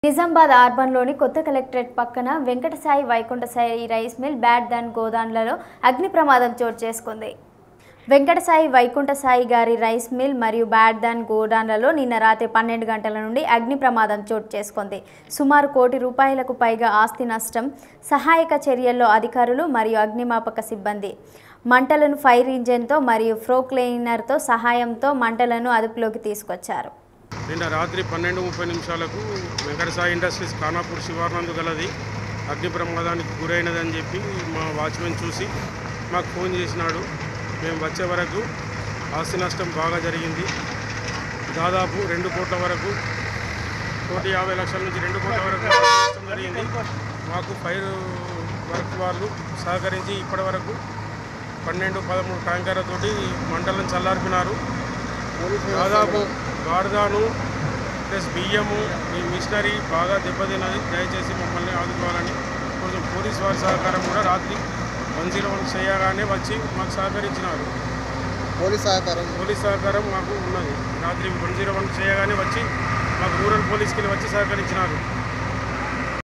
నిజామాబాద్ అర్బన్లోని కొత్త కలెక్టరేట్ పక్కన Venkatasai Vaikunthasai rice mill బ్యాడ్ ధన్ గోదాంలలో అగ్ని ప్రమాదం చోటు చేసుకుంది. వెంకటసాయి వైకుంఠసాయి గారి రైస్ మిల్ మరియు బ్యాడ్ ధన్ గోదాంలలో నిన్న రాత్రి 12 గంటల నుండి అగ్ని ప్రమాదం చోటు చేసుకుంది. సుమారు ₹1 కోటి పైగా ఆస్తి నష్టం. సహాయక చర్యల్లో అధికారులు మరియు అగ్నిమాపక సిబ్బంది మంటలను ఫైర్ ఇంజిన్తో మరియు ఫ్రోక్లైనర్తో సహాయంతో మంటలను అదుపులోకి తీసుకొచ్చారు. నిన్న రాత్రి 12:30 వెంకటసాయి ఇండస్ట్రీస్ ఖానాపూర్ శివార్నందు గలది అగ్ని ప్రమాదానికి గురైనదని చెప్పి మా వాచ్మెన్ చూసి మాకు ఫోన్ చేసినాడు. మేము వచ్చే వరకు ఆస్తి నష్టం బాగా జరిగింది. దాదాపు 2 కోట్ల వరకు, 1,50,00,000 నుంచి 2 కోట్ల వరకు నష్టం జరిగింది. మాకు ఫైర్ వర్క్ వాళ్ళు సహకరించి ఇప్పటి వరకు 12-13 ట్యాంకర్లతోటి మంటలను చల్లార్పినారు. దాదాపు గార్దాను ప్లస్ బియ్యము ఈ మిషనరీ బాగా దెబ్బతిన్నది. దయచేసి మమ్మల్ని ఆదుకోవాలని కొంచెం పోలీస్ వారి సహకారం కూడా రాత్రి 101 చేయగానే వచ్చి మాకు సహకరించినారు. పోలీస్ సహకారం మాకు ఉన్నది. రాత్రి 101 చేయగానే వచ్చి మాకు రూరల్ పోలీస్కి వచ్చి సహకరించినారు.